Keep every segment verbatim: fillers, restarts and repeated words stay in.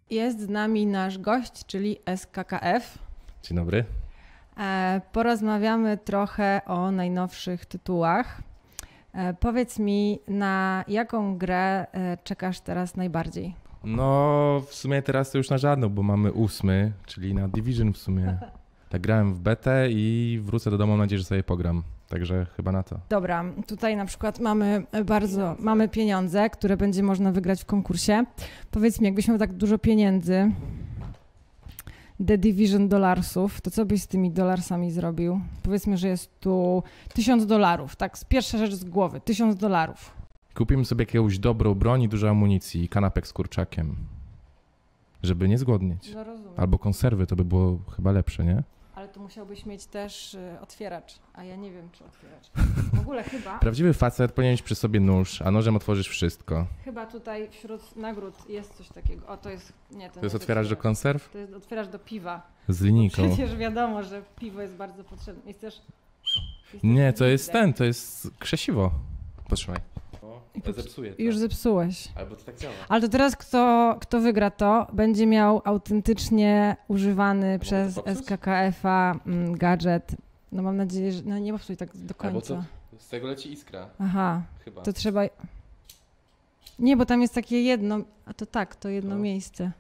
Jest z nami nasz gość, czyli S K K F. Dzień dobry. E, porozmawiamy trochę o najnowszych tytułach. E, powiedz mi, na jaką grę e, czekasz teraz najbardziej? No w sumie teraz to już na żadną, bo mamy ósmy, czyli na Division w sumie. Tak grałem w betę i wrócę do domu, mam nadzieję, że sobie pogram. Także chyba na to. Dobra, tutaj na przykład mamy bardzo, mamy pieniądze, które będzie można wygrać w konkursie. Powiedz mi, jakbyś miał tak dużo pieniędzy, The Division dolarsów, to co byś z tymi dolarsami zrobił? Powiedzmy, że jest tu tysiąc dolarów, tak, pierwsza rzecz z głowy, tysiąc dolarów. Kupimy sobie jakąś dobrą broń i dużo amunicji i kanapek z kurczakiem, żeby nie zgłodnieć. No rozumiem. Albo konserwy, to by było chyba lepsze, nie? Ale tu musiałbyś mieć też y, otwieracz, a ja nie wiem, czy otwieracz. W ogóle chyba... Prawdziwy facet powinien mieć przy sobie nóż, a nożem otworzysz wszystko. Chyba tutaj wśród nagród jest coś takiego. O, to jest... Nie, to, To nie jest otwieracz do konserw? To jest otwieracz do piwa. Z linijką. Przecież wiadomo, że piwo jest bardzo potrzebne. Jest też... Jest Nie, też to jest widzę. ten, to jest krzesiwo. Potrzymaj. I To pops- zepsuje to. Już zepsułeś. Albo to tak działa. Ale to teraz kto, kto wygra to, będzie miał autentycznie używany przez to popsuć? S K K F-a mm, gadżet. No mam nadzieję, że... No nie popsuj tak do Albo końca. to z tego leci iskra, Aha, chyba. to trzeba... Nie, bo tam jest takie jedno... A to tak, to jedno No. miejsce.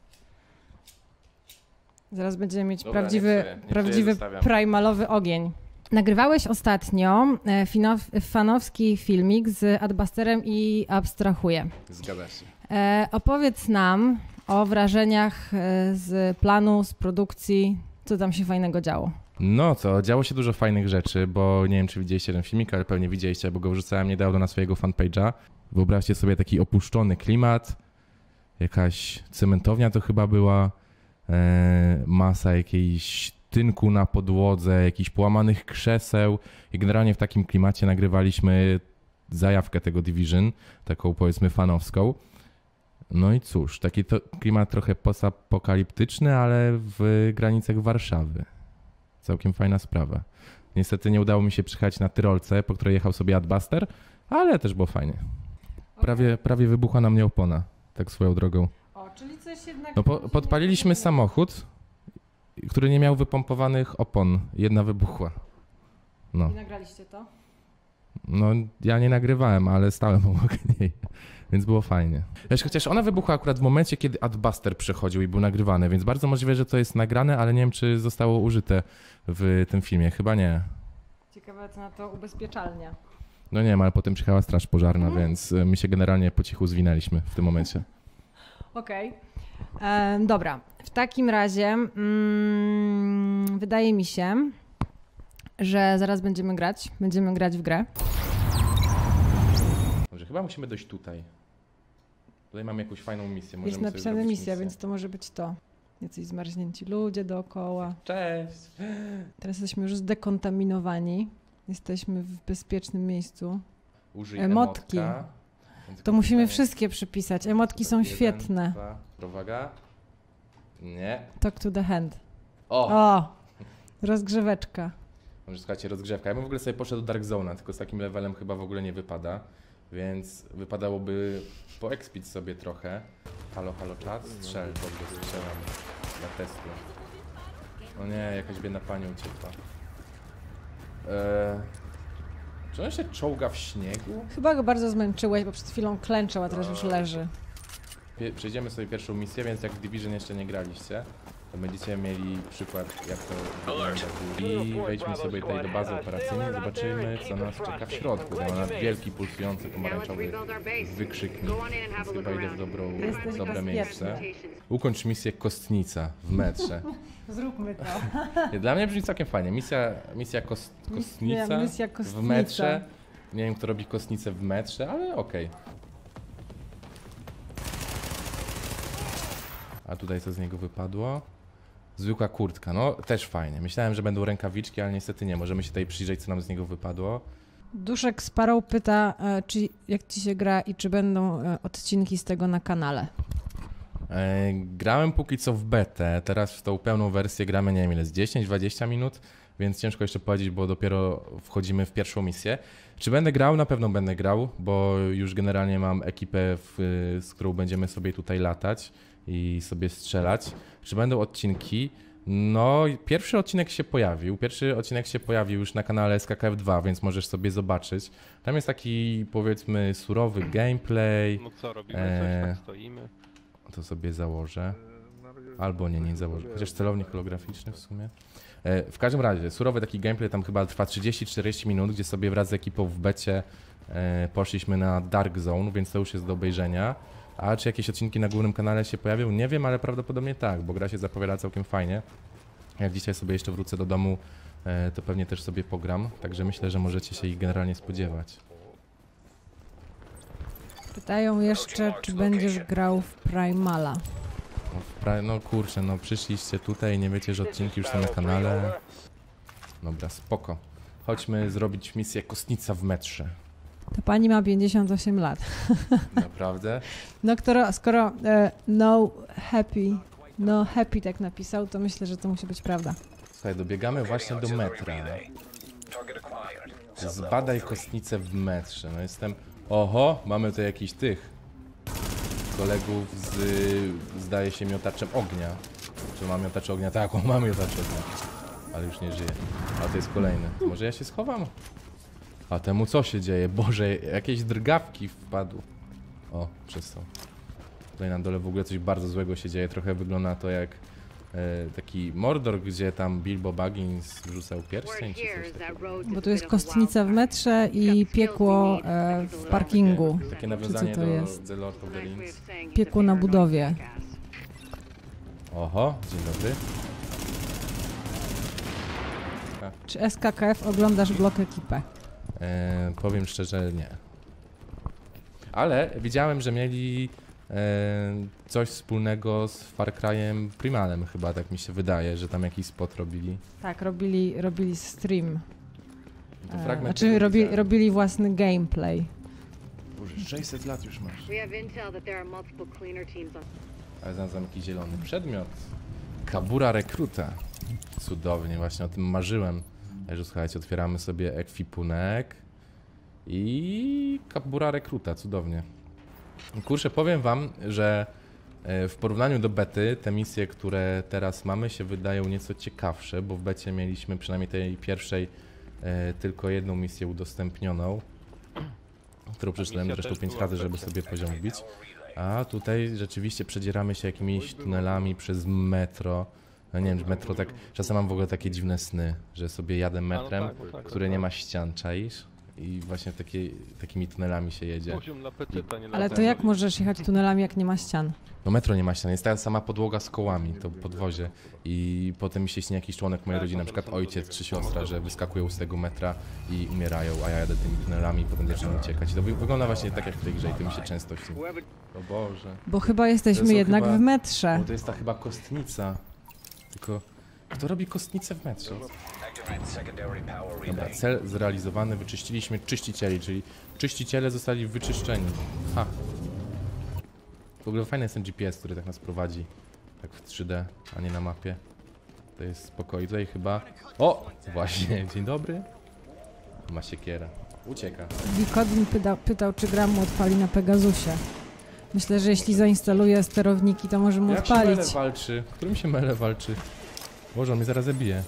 Zaraz będziemy mieć Dobra, prawdziwy, nie psuję, nie psuję, prawdziwy zostawiam. primalowy ogień. Nagrywałeś ostatnio e, finow- fanowski filmik z Adbusterem i Abstrahuję. Zgadza się. E, opowiedz nam o wrażeniach e, z planu, z produkcji, co tam się fajnego działo. No co, działo się dużo fajnych rzeczy, bo nie wiem, czy widzieliście ten filmik, ale pewnie widzieliście, bo go wrzucałem niedawno na swojego fanpage'a. Wyobraźcie sobie taki opuszczony klimat, jakaś cementownia to chyba była, e, masa jakiejś tynku na podłodze, jakichś połamanych krzeseł i generalnie w takim klimacie nagrywaliśmy zajawkę tego Division, taką powiedzmy fanowską. No i cóż, taki to klimat trochę postapokaliptyczny, ale w granicach Warszawy. Całkiem fajna sprawa. Niestety nie udało mi się przyjechać na Tyrolce, po której jechał sobie Adbuster, ale też było fajnie. Prawie, prawie wybuchła na mnie opona, tak swoją drogą. O, czyli coś jednak... No po, podpaliliśmy samochód, który nie miał wypompowanych opon. Jedna wybuchła. No. I nagraliście to? No ja nie nagrywałem, ale stałem obok niej, więc było fajnie. Wiesz, chociaż ona wybuchła akurat w momencie, kiedy Adbuster przechodził i był nagrywany, więc bardzo możliwe, że to jest nagrane, ale nie wiem, czy zostało użyte w tym filmie. Chyba nie. Ciekawe, co na to ubezpieczalnia. No nie wiem, ale potem przyjechała straż pożarna, Mhm. więc my się generalnie po cichu zwinęliśmy w tym momencie. Okej. Okay. Dobra, w takim razie mm, wydaje mi się, że zaraz będziemy grać. Będziemy grać w grę. Dobrze, chyba musimy dojść tutaj. Tutaj mamy jakąś fajną misję. Jest Możemy sobie napisane zrobić misja, misję. więc to może być to. Jacyś zmarznięci ludzie dookoła. Cześć! Teraz jesteśmy już zdekontaminowani. Jesteśmy w bezpiecznym miejscu. Użyj Emotki. emotka. Więc To musimy pytanie- wszystkie przypisać. Emotki są Jeden, świetne. Dwa, uwaga. Nie. Talk to the hand. O! O! Rozgrzeweczka. Może słuchajcie, rozgrzewka. Ja bym w ogóle sobie poszedł do Dark Zone'a, tylko z takim levelem chyba w ogóle nie wypada. Więc wypadałoby poekspić sobie trochę. Halo, halo, czat? Strzel, dobrze, strzelam dla testu. O nie, jakaś biedna pani uciekła. Eee, czy on się czołga w śniegu? Chyba go bardzo zmęczyłeś, bo przed chwilą klęczał, a teraz już leży. Pie- Przejdziemy sobie pierwszą misję, więc jak w Division jeszcze nie graliście, to będziecie mieli przykład, jak to wygląda. I wejdźmy sobie tutaj do bazy operacyjnej i zobaczymy, co nas czeka w środku. Tam ma wielki, pulsujący, pomarańczowy wykrzyknik, więc chyba idę w dobrą, Jesteś w dobre bezpieczny. miejsce. Ukończ misję Kostnica w metrze. Zróbmy to. Dla mnie brzmi całkiem fajnie. Misja, misja kos, Kostnica misja w Kostnica. metrze. Nie wiem, kto robi kostnicę w metrze, ale okej. A tutaj co z niego wypadło? Zwykła kurtka, no też fajnie. Myślałem, że będą rękawiczki, ale niestety nie. Możemy się tutaj przyjrzeć, co nam z niego wypadło. Duszek Sparrow pyta, e, czy jak ci się gra i czy będą e, odcinki z tego na kanale. E, grałem póki co w betę, teraz w tą pełną wersję gramy, nie wiem ile, z dziesięć dwadzieścia minut. więc ciężko jeszcze powiedzieć, bo dopiero wchodzimy w pierwszą misję. Czy będę grał? Na pewno będę grał, bo już generalnie mam ekipę, w, z którą będziemy sobie tutaj latać i sobie strzelać. Czy będą odcinki? No, pierwszy odcinek się pojawił. Pierwszy odcinek się pojawił już na kanale S K K F dwa, więc możesz sobie zobaczyć. Tam jest taki, powiedzmy, surowy gameplay. No co, robimy Eee, coś, tak stoimy. To sobie założę. Albo nie, nie założę. Chociaż celownik holograficzny w sumie. E, w każdym razie, surowy taki gameplay tam chyba trwa trzydzieści czterdzieści minut, gdzie sobie wraz z ekipą w becie e, poszliśmy na Dark Zone, więc to już jest do obejrzenia. A czy jakieś odcinki na głównym kanale się pojawią? Nie wiem, ale prawdopodobnie tak, bo gra się zapowiada całkiem fajnie. Jak dzisiaj sobie jeszcze wrócę do domu, e, to pewnie też sobie pogram, także myślę, że możecie się ich generalnie spodziewać. Pytają jeszcze, czy będziesz grał w Primala. No, pra- no kurczę, no przyszliście tutaj i nie wiecie, że odcinki już są na kanale. Dobra, spoko. Chodźmy zrobić misję Kostnica w metrze. Ta pani ma pięćdziesiąt osiem lat. Naprawdę? No, skoro, skoro e, no happy, no happy tak napisał, to myślę, że to musi być prawda. Słuchaj, dobiegamy właśnie do metra. Zbadaj kostnicę w metrze. No jestem... Oho, mamy tu jakichś tych kolegów z, zdaje się, miotaczem ognia. Czy ma miotacz ognia? Tak, on ma miotacz ognia. Ale już nie żyje. A to jest kolejny. Może ja się schowam? A temu co się dzieje? Boże, jakieś drgawki wpadły. O, przestał. Tutaj na dole w ogóle coś bardzo złego się dzieje. Trochę wygląda to jak e, taki Mordor, gdzie tam Bilbo Baggins rzucał pierścień czy coś takiego. Bo tu jest kostnica w metrze i piekło e, w parkingu. Takie nawiązanie to do jest? The Lord of the Rings. Piekło na budowie. Oho, dzień dobry. Czy S K K F oglądasz blok ekipę? E, powiem szczerze, nie. Ale widziałem, że mieli e, coś wspólnego z Far Cry'em Primalem chyba, tak mi się wydaje, że tam jakiś spot robili. Tak, robili, robili stream. To E, fragment znaczy tego robi, widziałem. robili własny gameplay. Boże, sześćset lat już masz. We have intel that there are multiple cleaner teams on. Ale znalazłem jakiś zielony przedmiot. Kabura rekruta. Cudownie, właśnie o tym marzyłem. Także słuchajcie, otwieramy sobie ekwipunek. I kabura rekruta, cudownie. Kurczę, powiem wam, że w porównaniu do bety, te misje, które teraz mamy, się wydają nieco ciekawsze, bo w becie mieliśmy przynajmniej tej pierwszej tylko jedną misję udostępnioną, którą przeczytałem zresztą pięć razy, żeby sobie poziom wbić. A tutaj rzeczywiście przedzieramy się jakimiś tunelami przez metro. No nie wiem, metro tak... Czasem mam w ogóle takie dziwne sny, że sobie jadę metrem, no tak, no tak, które no nie tak. ma ścian, czaisz? I właśnie takie, takimi tunelami się jedzie. Poziom na petyta, nie na Ale to pewno. jak możesz jechać tunelami, jak nie ma ścian? No metro nie ma ścian, jest ta sama podłoga z kołami, to podwozie. I potem mi się śni jakiś członek mojej rodziny, na przykład ojciec czy siostra, że wyskakują z tego metra i umierają, a ja jadę tymi tunelami i potem zaczynam uciekać. I to wy wygląda właśnie tak jak w tej grze i to mi się często śni. O Boże. Bo chyba To jesteśmy są jednak chyba- w metrze. Bo to jest ta chyba kostnica. Tylko kto robi kostnicę w metrze? Dobra, cel zrealizowany, wyczyściliśmy czyścicieli, czyli czyściciele zostali wyczyszczeni. Ha. W ogóle fajny jest ten G P S, który tak nas prowadzi. Tak w trzy D, a nie na mapie. To jest spokojnie. Tutaj chyba... O! Właśnie, dzień dobry. Ma siekiera. Ucieka. Wikodin pytał, pytał, czy gra mu odpali na Pegasusie. Myślę, że jeśli zainstaluje sterowniki, to może mu Jak się Mele odpalić. walczy? Którym się Mele walczy? Boże, on mnie zaraz zabije.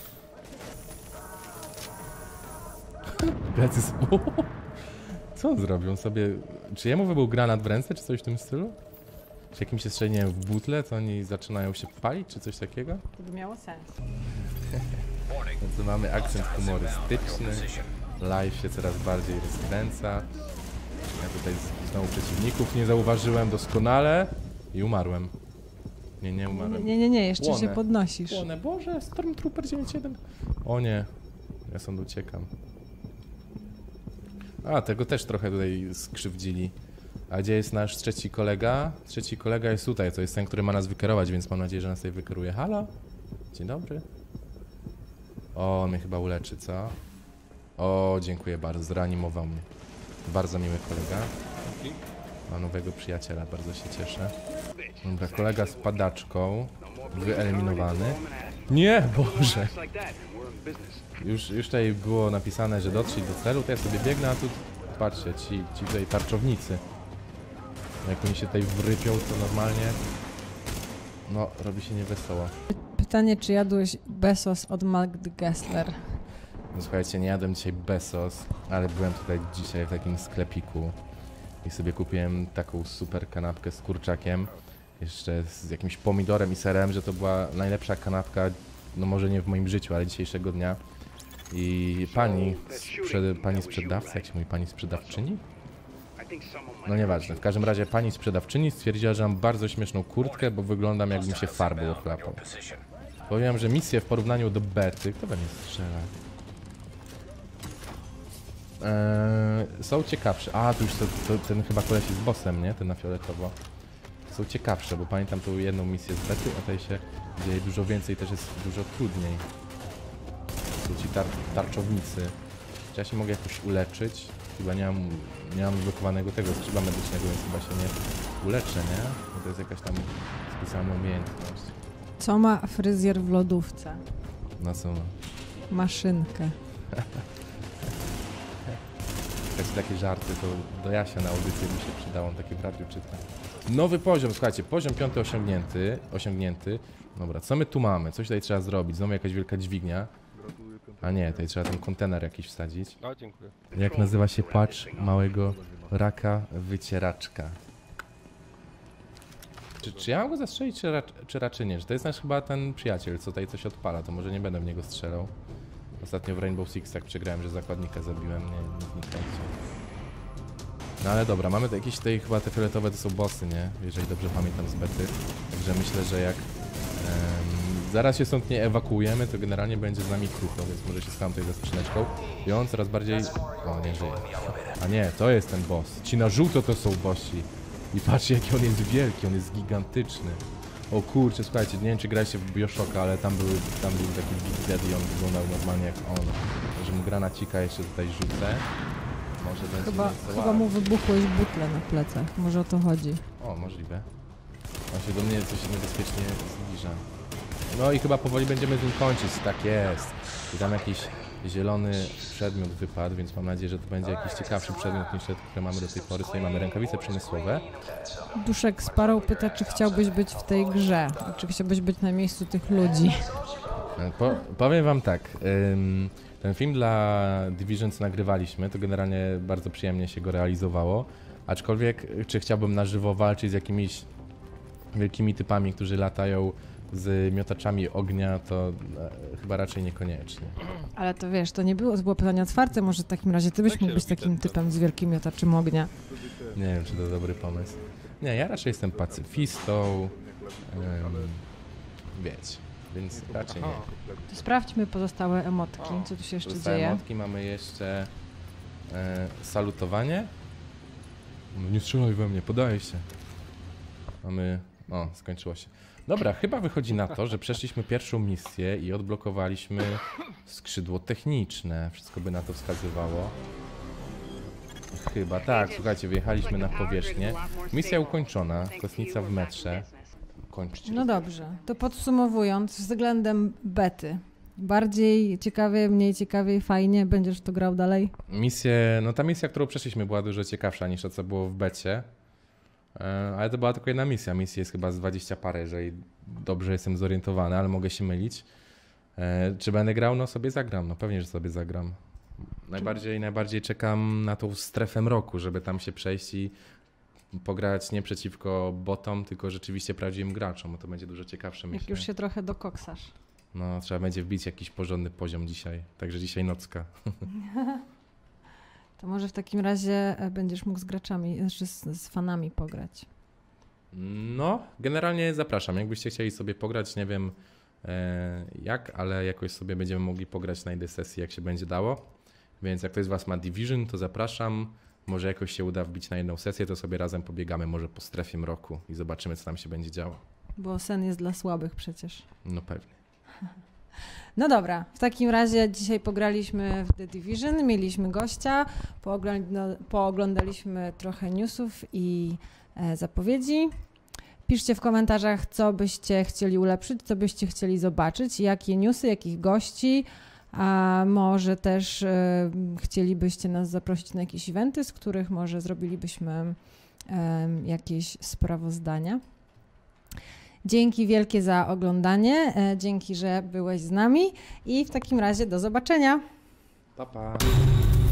Plecy są... Co on zrobił? On sobie... Czy jemu wybył granat w ręce, czy coś w tym stylu? Czy jakimś się strzeliłem w butle, to oni zaczynają się palić, czy coś takiego? To by miało sens. No to mamy akcent humorystyczny. Live się coraz bardziej rozkręca. Ja tutaj z- znowu przeciwników nie zauważyłem doskonale. I umarłem. Nie, nie Nie, umarłem. nie, nie, nie jeszcze Płonę. się podnosisz. Płonę. Boże, Stormtrooper dziewięćdziesiąt jeden. O nie, ja stąd uciekam. A, tego też trochę tutaj skrzywdzili. A gdzie jest nasz trzeci kolega? Trzeci kolega jest tutaj, to jest ten, który ma nas wykierować, więc mam nadzieję, że nas tutaj wykieruje. Halo? Dzień dobry. O, on mnie chyba uleczy, co? O, dziękuję bardzo, zreanimował mnie. Bardzo miły kolega. Ma nowego przyjaciela, bardzo się cieszę. Dobra, kolega z padaczką wyeliminowany. Nie, Boże. Już, już tutaj było napisane, że dotrzeć do celu, to ja sobie biegnę, a tu patrzcie, ci, ci tutaj tarczownicy. Jak oni się tutaj wrypią, to normalnie, no, robi się niewesoło. Pytanie, czy jadłeś Besos od Magdy Gessler? No, słuchajcie, nie jadłem dzisiaj Besos, ale byłem tutaj dzisiaj w takim sklepiku i sobie kupiłem taką super kanapkę z kurczakiem, jeszcze z jakimś pomidorem i serem, że to była najlepsza kanapka, no może nie w moim życiu, ale dzisiejszego dnia. I pani, sprzed, pani sprzedawca, jak się mówi, pani sprzedawczyni? No nieważne, w każdym razie pani sprzedawczyni stwierdziła, że mam bardzo śmieszną kurtkę, bo wyglądam jakbym się farbą ochlapał. Powiem, że misje w porównaniu do bety, kto we mnie strzela? Eee, są ciekawsze. A, tu już to, to, ten chyba koleś jest bossem, nie? Ten na fioletowo. Są ciekawsze, bo pamiętam tą jedną misję z bety, a tej się dzieje dużo więcej, też jest dużo trudniej. Są ci tar tarczownicy. Czy ja się mogę jakoś uleczyć? Chyba nie mam, nie mam zblokowanego tego skrzydła medycznego, więc chyba się nie uleczę, nie? Bo to jest jakaś tam specjalna umiejętność. Co ma fryzjer w lodówce? Na co? Maszynkę. Jak są takie żarty, to do Jasia na audycję by się przydało, on takie w radiu czyta. Nowy poziom, słuchajcie, poziom piąty osiągnięty, osiągnięty. Dobra, co my tu mamy? Coś tutaj trzeba zrobić, znowu jakaś wielka dźwignia. A nie, tutaj trzeba ten kontener jakiś wsadzić. A, dziękuję. Jak nazywa się płacz małego raka wycieraczka? Czy, czy ja mam go zastrzelić, czy, rac czy raczej nie? Czy to jest nasz chyba ten przyjaciel, co tutaj coś odpala, to może nie będę w niego strzelał. Ostatnio w Rainbow Six tak przegrałem, że zakładnika zabiłem, nie, nie wnikajcie. No ale dobra, mamy te jakieś tutaj, chyba te fioletowe to są bossy, nie? Jeżeli dobrze pamiętam z bety. Także myślę, że jak em, zaraz się stąd nie ewakuujemy, to generalnie będzie z nami krucho, więc może się schowam tutaj za skrzyneczką. I on coraz bardziej... O, nie żyje. A nie, to jest ten boss. Ci na żółto to są bossi. I patrzcie, jaki on jest wielki, on jest gigantyczny. O kurczę, słuchajcie, nie wiem czy graliście w Bioshocka, ale tam był, tam był taki Big Daddy i on wyglądał normalnie jak on. Że mu granacika jeszcze tutaj rzucę. Może będzie Chyba, nieco chyba mu wybuchłeś butle na plecach. Może o to chodzi. O, możliwe. On się do mnie coś niebezpiecznie zbliża. No i chyba powoli będziemy z nim kończyć, tak jest. I tam jakiś zielony przedmiot wypadł, więc mam nadzieję, że to będzie jakiś ciekawszy przedmiot niż te, które mamy do tej pory. Tutaj mamy rękawice przemysłowe. Duszek Sparrow pyta, czy chciałbyś być w tej grze. Czy chciałbyś być na miejscu tych ludzi. Po, powiem wam tak, ym, ten film dla Division, co nagrywaliśmy, to generalnie bardzo przyjemnie się go realizowało. Aczkolwiek, czy chciałbym na żywo walczyć z jakimiś wielkimi typami, którzy latają z miotaczami ognia, to e, chyba raczej niekoniecznie. Ale to wiesz, to nie było, to było pytanie otwarte. Może w takim razie ty byś mógł być takim typem z wielkim miotaczem ognia. Nie wiem, czy to dobry pomysł. Nie, ja raczej jestem pacyfistą, um, wiecie, więc raczej nie. To sprawdźmy pozostałe emotki, co tu się jeszcze Pozostałe dzieje. emotki mamy jeszcze e, salutowanie. No nie strzelaj we mnie, podaję się. Mamy... O, skończyło się. Dobra, chyba wychodzi na to, że przeszliśmy pierwszą misję i odblokowaliśmy skrzydło techniczne. Wszystko by na to wskazywało. Chyba tak, słuchajcie, wyjechaliśmy na powierzchnię. Misja ukończona, kostnica w metrze. Kończcie. No dobrze, to podsumowując, względem bety. Bardziej ciekawie, mniej ciekawie, fajnie, będziesz to grał dalej? Misję, no ta misja, którą przeszliśmy, była dużo ciekawsza niż to, co było w becie. E, ale to była tylko jedna misja. Misji jest chyba z dwadzieścia parę, jeżeli dobrze jestem zorientowany, ale mogę się mylić. E, czy będę grał? No sobie zagram, no pewnie, że sobie zagram. Najbardziej, najbardziej czekam na tą strefę mroku, żeby tam się przejść i pograć nie przeciwko botom, tylko rzeczywiście prawdziwym graczom, bo to będzie dużo ciekawsze, myślę. Jak już się trochę dokoksasz. No, trzeba będzie wbić jakiś porządny poziom dzisiaj, także dzisiaj nocka. To może w takim razie będziesz mógł z graczami, znaczy z, z fanami pograć. No, generalnie zapraszam, jakbyście chcieli sobie pograć, nie wiem e, jak, ale jakoś sobie będziemy mogli pograć na jednej sesji, jak się będzie dało. Więc jak ktoś z was ma Division, to zapraszam. Może jakoś się uda wbić na jedną sesję, to sobie razem pobiegamy może po strefie mroku i zobaczymy, co tam się będzie działo. Bo sen jest dla słabych przecież. No pewnie. No dobra, w takim razie dzisiaj pograliśmy w The Division, mieliśmy gościa, poogląda, pooglądaliśmy trochę newsów i e, zapowiedzi. Piszcie w komentarzach, co byście chcieli ulepszyć, co byście chcieli zobaczyć, jakie newsy, jakich gości, a może też y, chcielibyście nas zaprosić na jakieś eventy, z których może zrobilibyśmy y, jakieś sprawozdania. Dzięki wielkie za oglądanie, y, dzięki, że byłeś z nami i w takim razie do zobaczenia. Pa, pa.